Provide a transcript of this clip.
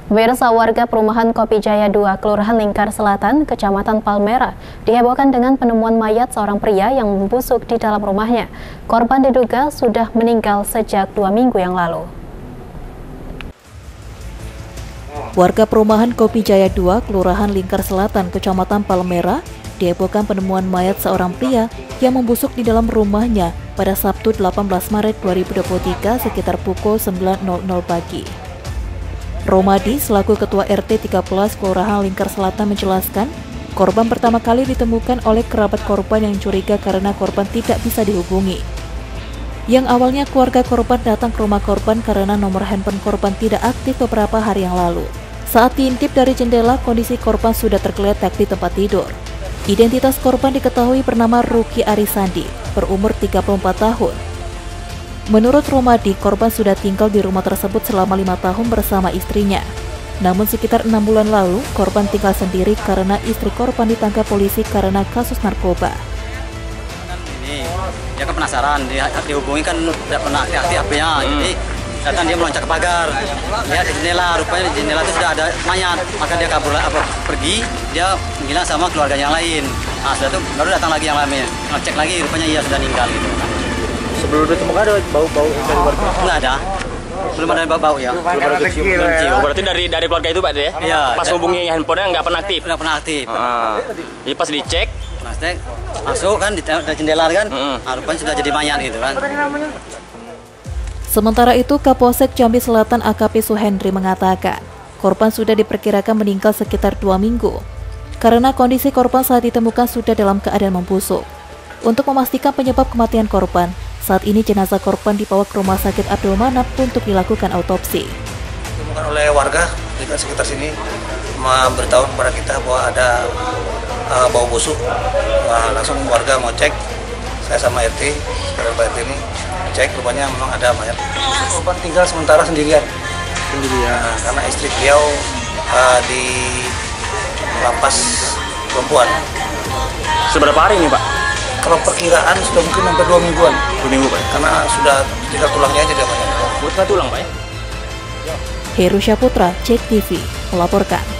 Pemirsa, warga perumahan Kopi Jaya 2, Kelurahan Lingkar Selatan, Kecamatan Palmerah, dihebohkan dengan penemuan mayat seorang pria yang membusuk di dalam rumahnya. Korban diduga sudah meninggal sejak 2 minggu yang lalu. Warga perumahan Kopi Jaya 2, Kelurahan Lingkar Selatan, Kecamatan Palmerah, dihebohkan penemuan mayat seorang pria yang membusuk di dalam rumahnya pada Sabtu 18 Maret 2023 sekitar pukul 9.00 pagi. Romadi selaku Ketua RT 13 Kelurahan Lingkar Selatan menjelaskan, korban pertama kali ditemukan oleh kerabat korban yang curiga karena korban tidak bisa dihubungi. Yang awalnya keluarga korban datang ke rumah korban karena nomor handphone korban tidak aktif beberapa hari yang lalu. Saat diintip dari jendela, kondisi korban sudah tergeletak di tempat tidur. Identitas korban diketahui bernama Ruki Arisandi, berumur 34 tahun. Menurut Romadi, korban sudah tinggal di rumah tersebut selama 5 tahun bersama istrinya. Namun sekitar 6 bulan lalu, korban tinggal sendiri karena istri korban ditangkap polisi karena kasus narkoba. Dia kan penasaran, dihubungi kan tidak pernah aktif HP-nya, jadi datang dia meloncat ke pagar, lihat di jendela, rupanya di jendela itu sudah ada mayat, maka dia kabur pergi, dia bilang sama keluarga yang lain. Nah setelah itu baru datang lagi yang lainnya, ngecek lagi, rupanya ia sudah meninggal gitu. Sebelum ditemukan ada bau-bau dari warga? Nggak ada, belum ada bau-bau ya. Belum ada kecium. Berarti dari keluarga itu Pak ya? Iya. Pas hubungi handphonenya nggak pernah aktif? Nggak pernah aktif. Jadi pas dicek? Masuk kan, di jendela kan, rupanya sudah jadi mayat gitu kan. Sementara itu, Kapolsek Jambi Selatan AKP Suhendri mengatakan, korban sudah diperkirakan meninggal sekitar 2 minggu. Karena kondisi korban saat ditemukan sudah dalam keadaan membusuk. Untuk memastikan penyebab kematian korban, saat ini jenazah korban dibawa ke Rumah Sakit Abdul Manap untuk dilakukan autopsi. Ditemukan oleh warga di sekitar sini memberitahu kepada kita bahwa ada bau busuk. Nah, langsung warga mau cek, saya sama RT, sekarang Pak RT ini cek, rupanya memang ada mayat. Korban tinggal sementara sendirian. Nah, karena istri beliau di lapas perempuan. Seberapa hari ini Pak? Kalau perkiraan sudah mungkin hampir 2 mingguan. 2 minggu Pak? Karena sudah tinggal tulangnya aja dia banyak. Bukan tulang Pak ya? Heru Syaputra, Cek TV, melaporkan.